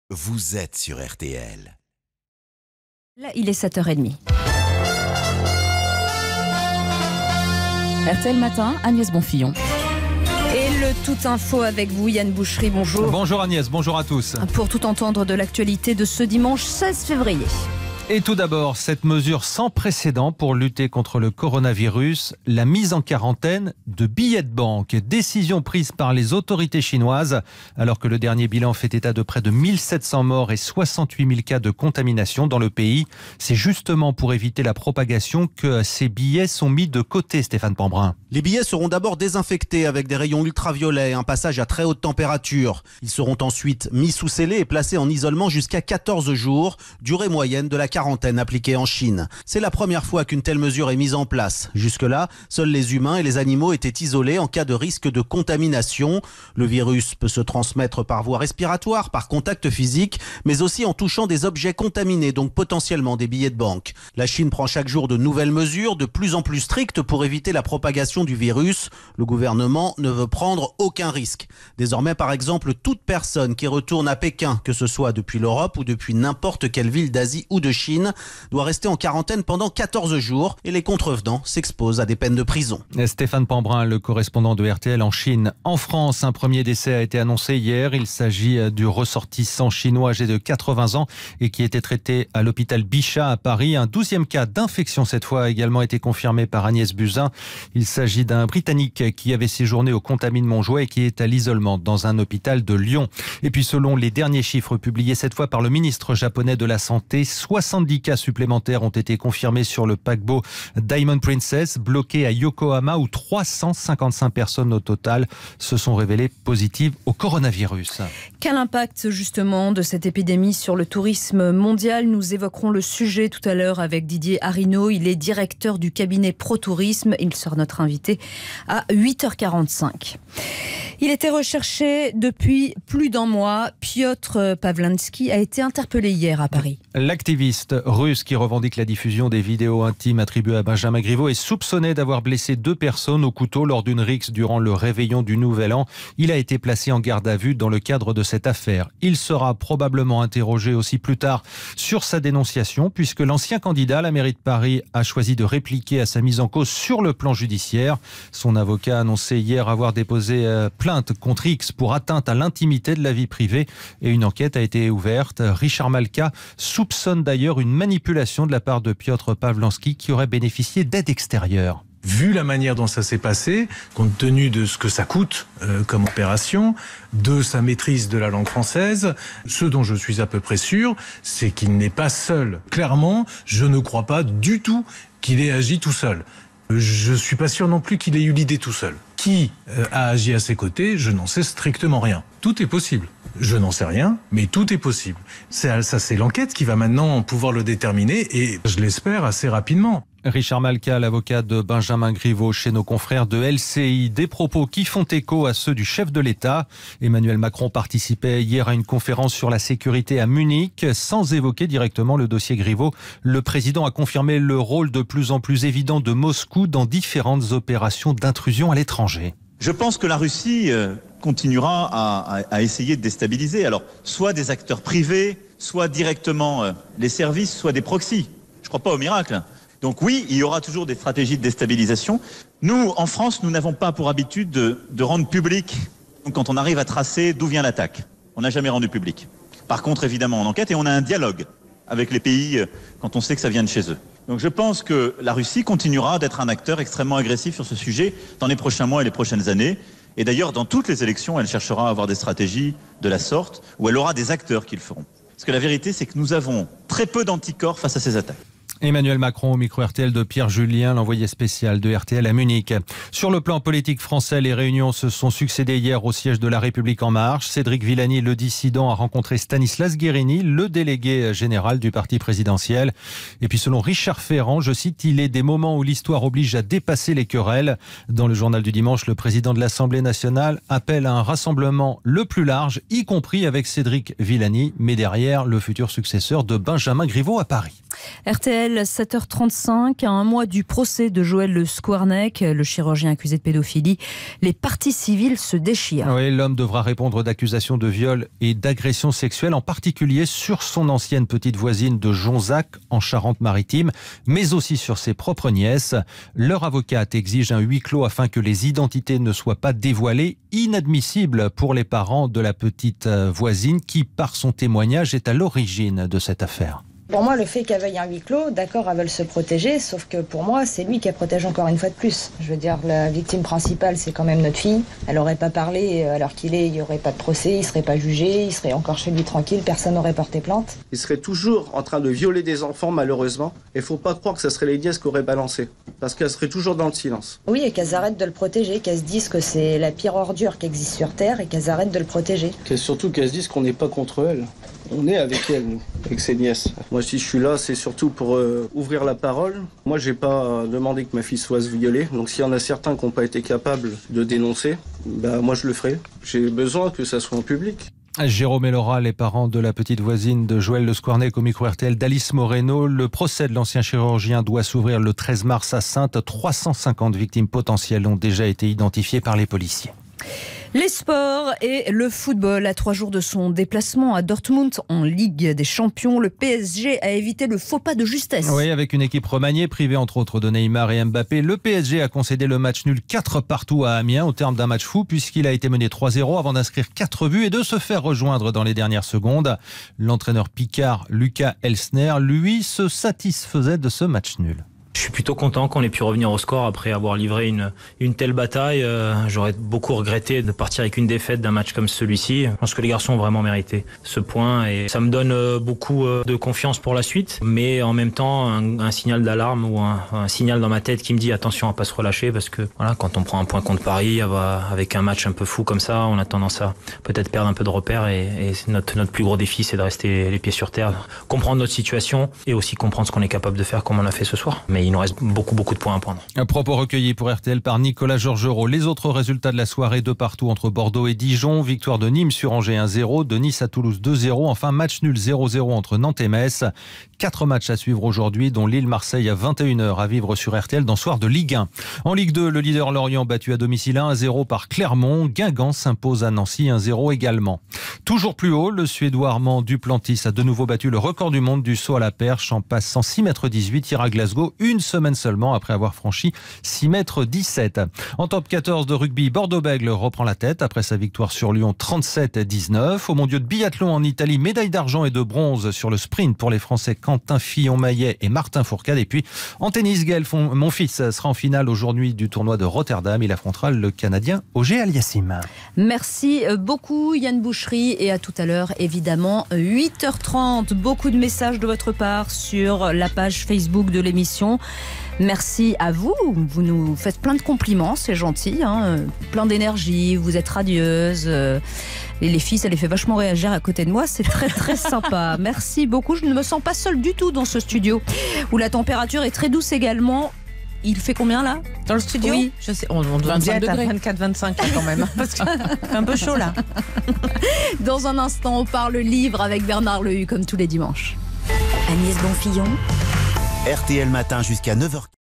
vous êtes sur RTL. Là, il est 7h30. RTL Matin, Agnès Bonfillon. Et le Tout Info avec vous, Yann Bouchery, bonjour. Bonjour Agnès, bonjour à tous. Pour tout entendre de l'actualité de ce dimanche 16 février. Et tout d'abord, cette mesure sans précédent pour lutter contre le coronavirus, la mise en quarantaine de billets de banque. Décision prise par les autorités chinoises, alors que le dernier bilan fait état de près de 1700 morts et 68 000 cas de contamination dans le pays. C'est justement pour éviter la propagation que ces billets sont mis de côté, Stéphane Pambrin. Les billets seront d'abord désinfectés avec des rayons ultraviolets et un passage à très haute température. Ils seront ensuite mis sous scellé et placés en isolement jusqu'à 14 jours, durée moyenne de la quarantaine appliquée en Chine. C'est la première fois qu'une telle mesure est mise en place. Jusque-là, seuls les humains et les animaux étaient isolés en cas de risque de contamination. Le virus peut se transmettre par voie respiratoire, par contact physique, mais aussi en touchant des objets contaminés, donc potentiellement des billets de banque. La Chine prend chaque jour de nouvelles mesures, de plus en plus strictes pour éviter la propagation du virus. Le gouvernement ne veut prendre aucun risque. Désormais, par exemple, toute personne qui retourne à Pékin, que ce soit depuis l'Europe ou depuis n'importe quelle ville d'Asie ou de Chine, doit rester en quarantaine pendant 14 jours et les contrevenants s'exposent à des peines de prison. Stéphane Pambrin, le correspondant de RTL en Chine. En France, un premier décès a été annoncé hier. Il s'agit du ressortissant chinois âgé de 80 ans et qui était traité à l'hôpital Bichat à Paris. Un 12e cas d'infection cette fois a également été confirmé par Agnès Buzyn. Il s'agit d'un Britannique qui avait séjourné au Contamine-Montjoie et qui est à l'isolement dans un hôpital de Lyon. Et puis selon les derniers chiffres publiés cette fois par le ministre japonais de la Santé, 70 cas supplémentaires ont été confirmés sur le paquebot Diamond Princess, bloqué à Yokohama, où 355 personnes au total se sont révélées positives au coronavirus. Quel impact justement de cette épidémie sur le tourisme mondial? Nous évoquerons le sujet tout à l'heure avec Didier Arinaud. Il est directeur du cabinet ProTourisme. Il sera notre invité à 8h45. Il était recherché depuis plus d'un mois. Piotr Pawlański a été interpellé hier à Paris. L'activiste russe qui revendique la diffusion des vidéos intimes attribuées à Benjamin Griveaux est soupçonné d'avoir blessé 2 personnes au couteau lors d'une rixe durant le réveillon du Nouvel An. Il a été placé en garde à vue dans le cadre de cette affaire. Il sera probablement interrogé aussi plus tard sur sa dénonciation, puisque l'ancien candidat à la mairie de Paris a choisi de répliquer à sa mise en cause sur le plan judiciaire. Son avocat a annoncé hier avoir déposé plainte contre X pour atteinte à l'intimité de la vie privée et une enquête a été ouverte. Richard Malka soupçonne d'ailleurs une manipulation de la part de Piotr Pawlański qui aurait bénéficié d'aide extérieure. Vu la manière dont ça s'est passé, compte tenu de ce que ça coûte comme opération, de sa maîtrise de la langue française, ce dont je suis à peu près sûr, c'est qu'il n'est pas seul. Clairement, je ne crois pas du tout qu'il ait agi tout seul. Je suis pas sûr non plus qu'il ait eu l'idée tout seul. Qui a agi à ses côtés, je n'en sais strictement rien. Tout est possible. Je n'en sais rien, mais tout est possible. Ça, c'est l'enquête qui va maintenant pouvoir le déterminer et je l'espère assez rapidement. Richard Malka, l'avocat de Benjamin Griveaux chez nos confrères de LCI. Des propos qui font écho à ceux du chef de l'État. Emmanuel Macron participait hier à une conférence sur la sécurité à Munich. Sans évoquer directement le dossier Griveaux, le président a confirmé le rôle de plus en plus évident de Moscou dans différentes opérations d'intrusion à l'étranger. Je pense que la Russie continuera à essayer de déstabiliser. Alors, soit des acteurs privés, soit directement les services, soit des proxys. Je ne crois pas au miracle. Donc oui, il y aura toujours des stratégies de déstabilisation. Nous, en France, nous n'avons pas pour habitude de rendre public quand on arrive à tracer d'où vient l'attaque. On n'a jamais rendu public. Par contre, évidemment, on enquête et on a un dialogue avec les pays quand on sait que ça vient de chez eux. Donc je pense que la Russie continuera d'être un acteur extrêmement agressif sur ce sujet dans les prochains mois et les prochaines années. Et d'ailleurs, dans toutes les élections, elle cherchera à avoir des stratégies de la sorte où elle aura des acteurs qui le feront. Parce que la vérité, c'est que nous avons très peu d'anticorps face à ces attaques. Emmanuel Macron au micro RTL de Pierre Julien, l'envoyé spécial de RTL à Munich. Sur le plan politique français, les réunions se sont succédées hier au siège de La République En Marche. Cédric Villani, le dissident, a rencontré Stanislas Guerini, le délégué général du parti présidentiel. Et puis selon Richard Ferrand, je cite, il est des moments où l'histoire oblige à dépasser les querelles. Dans le journal du dimanche, le président de l'Assemblée nationale appelle à un rassemblement le plus large, y compris avec Cédric Villani, mais derrière le futur successeur de Benjamin Griveaux à Paris. RTL, 7h35, à un mois du procès de Joël Le Squarnec, le chirurgien accusé de pédophilie, les parties civiles se déchirent. Oui, l'homme devra répondre d'accusations de viol et d'agression sexuelle, en particulier sur son ancienne petite voisine de Jonzac, en Charente-Maritime, mais aussi sur ses propres nièces. Leur avocate exige un huis clos afin que les identités ne soient pas dévoilées, inadmissible pour les parents de la petite voisine qui, par son témoignage, est à l'origine de cette affaire. Pour moi, le fait qu'elle veuille un huis clos, d'accord, elles veulent se protéger, sauf que pour moi, c'est lui qui la protège encore une fois de plus. Je veux dire, la victime principale, c'est quand même notre fille. Elle n'aurait pas parlé, alors qu'il est, il n'y aurait pas de procès, il ne serait pas jugé, il serait encore chez lui tranquille, personne n'aurait porté plainte. Il serait toujours en train de violer des enfants, malheureusement. Et il ne faut pas croire que ce serait les nièces qui auraient balancé, parce qu'elles seraient toujours dans le silence. Oui, et qu'elles arrêtent de le protéger, qu'elles se disent que c'est la pire ordure qui existe sur Terre et qu'elles arrêtent de le protéger. Surtout qu'elles se disent qu'on n'est pas contre elles. On est avec elle, nous, avec ses nièces. Moi, si je suis là, c'est surtout pour ouvrir la parole. Moi, j'ai pas demandé que ma fille soit violée. Donc, s'il y en a certains qui n'ont pas été capables de dénoncer, moi, je le ferai. J'ai besoin que ça soit en public. Jérôme et Laura, les parents de la petite voisine de Joël Le Squarnec au micro RTL d'Alice Moreno. Le procès de l'ancien chirurgien doit s'ouvrir le 13 mars à Saintes. 350 victimes potentielles ont déjà été identifiées par les policiers. Les sports et le football. À 3 jours de son déplacement à Dortmund en Ligue des Champions, le PSG a évité le faux pas de justesse. Oui, avec une équipe remaniée, privée entre autres de Neymar et Mbappé, le PSG a concédé le match nul 4-4 à Amiens au terme d'un match fou puisqu'il a été mené 3-0 avant d'inscrire 4 buts et de se faire rejoindre dans les dernières secondes. L'entraîneur picard Lucas Elsner, lui, se satisfaisait de ce match nul. Je suis plutôt content qu'on ait pu revenir au score après avoir livré une telle bataille. J'aurais beaucoup regretté de partir avec une défaite d'un match comme celui-ci. Je pense que les garçons ont vraiment mérité ce point et ça me donne beaucoup de confiance pour la suite. Mais en même temps, un signal d'alarme ou un signal dans ma tête qui me dit attention à pas se relâcher parce que voilà, quand on prend un point contre Paris avec un match un peu fou comme ça, on a tendance à peut-être perdre un peu de repères et notre plus gros défi, c'est de rester les pieds sur terre, comprendre notre situation et aussi comprendre ce qu'on est capable de faire comme on a fait ce soir. Mais il nous reste beaucoup de points à prendre. Un propos recueilli pour RTL par Nicolas Georgerot. Les autres résultats de la soirée, de partout entre Bordeaux et Dijon. Victoire de Nîmes sur Angers 1-0, de Nice à Toulouse 2-0. Enfin, match nul 0-0 entre Nantes et Metz. 4 matchs à suivre aujourd'hui, dont Lille-Marseille à 21h à vivre sur RTL dans Soir de Ligue 1. En Ligue 2, le leader Lorient battu à domicile 1-0 par Clermont. Guingamp s'impose à Nancy 1-0 également. Toujours plus haut, le Suédois Armand Duplantis a de nouveau battu le record du monde du saut à la perche en passant 6,18 m hier à Glasgow, une semaine seulement après avoir franchi 6,17 m. En top 14 de rugby, Bordeaux-Bègles reprend la tête après sa victoire sur Lyon 37-19. Au mondiaux de biathlon en Italie, médaille d'argent et de bronze sur le sprint pour les Français Quentin Fillon-Maillet et Martin Fourcade. Et puis en tennis, Gaël Monfils sera en finale aujourd'hui du tournoi de Rotterdam. Il affrontera le Canadien Auger Aliassime. Merci beaucoup Yann Boucherie et à tout à l'heure évidemment 8h30. Beaucoup de messages de votre part sur la page Facebook de l'émission. Merci à vous, vous nous faites plein de compliments, c'est gentil, hein, plein d'énergie, vous êtes radieuse. Les filles, ça les fait vachement réagir à côté de moi, c'est très sympa. Merci beaucoup, je ne me sens pas seule du tout dans ce studio où la température est très douce également. Il fait combien là? Dans le studio? Oui. Je sais, on doit être à 24-25 quand même. Parce que c'est un peu chaud là. Dans un instant, on parle livre avec Bernard Lehu comme tous les dimanches. Agnès Bonfillon, RTL Matin jusqu'à 9h.